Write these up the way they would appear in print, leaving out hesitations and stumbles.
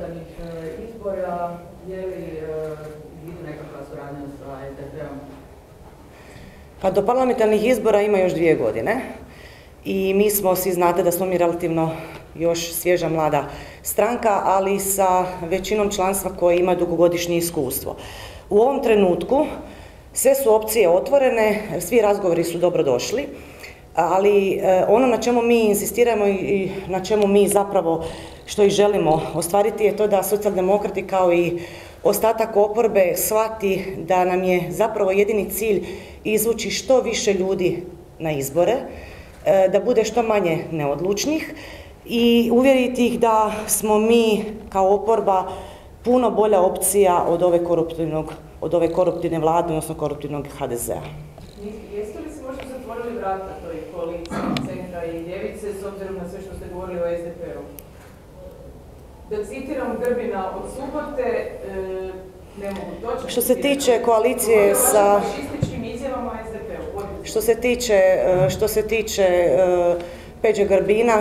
parlamentarnih izbora, je li vidu nekakva suradnja sa SDP-om? Pa do parlamentarnih izbora ima još 2 godine i mi smo, svi znate da smo mi relativno još svježa mlada stranka, ali sa većinom članstva koje ima dugogodišnje iskustvo. U ovom trenutku sve su opcije otvorene, svi razgovori su dobrodošli, ali ono na čemu mi insistiramo i na čemu mi zapravo što i želimo ostvariti je to da socijaldemokrati kao i ostatak oporbe shvati da nam je zapravo jedini cilj izvući što više ljudi na izbore, da bude što manje neodlučnih i uvjeriti ih da smo mi kao oporba puno bolja opcija od ove koruptivne vlade, odnosno koruptivnog HDZ-a. Jeste li se možda zatvorili vrata toj koaliciji centra i ljevice s obzirom na sve što ste govorili o SDP-u? Da citiram Grbina od subote, ne mogu točno... Što se tiče koalicije sa... fašističkim izjavama SDP-u. Što se tiče Peđe Grbina,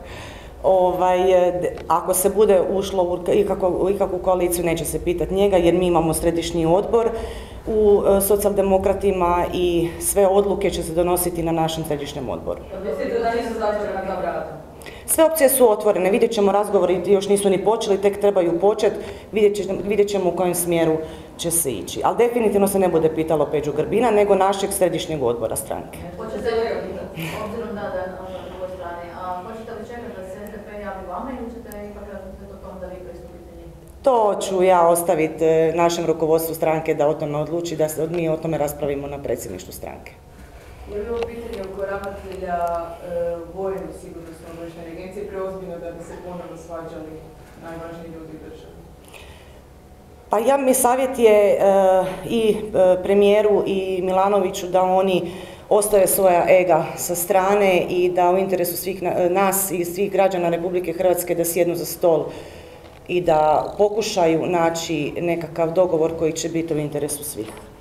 ako se bude ušlo u ikakvu koaliciju, neće se pitati njega, jer mi imamo središnji odbor u socijaldemokratima i sve odluke će se donositi na našem središnjem odboru. Mislite da nisu zatvorena ta vrata? Sve opcije su otvorene, vidjet ćemo, razgovori još nisu ni počeli, tek trebaju početi, vidjet ćemo u kojem smjeru će se ići. Ali definitivno se ne bude pitalo Peđu Grbina, nego našeg središnjeg odbora stranke. Hoćete li, obzirom da je na drugoj strani, hoćete li čekati da se SDP javi vama ili ćete ipak razmisliti o tom da vi pristupite njih? To ću ja ostaviti našem rukovodstvu stranke da o tome odluči, da mi o tome raspravimo na predsjedništvu stranke. Je li ovo pitanje oko ravnatelja vojno sigurnosno obavještajne agencije preozbiljno da bi se ponovno svađali najvažniji ljudi države? Pa mi savjet je i premijeru i Milanoviću da oni ostave svoja ega sa strane i da u interesu svih nas i svih građana Republike Hrvatske da sjednu za stol i da pokušaju naći nekakav dogovor koji će biti u interesu svih.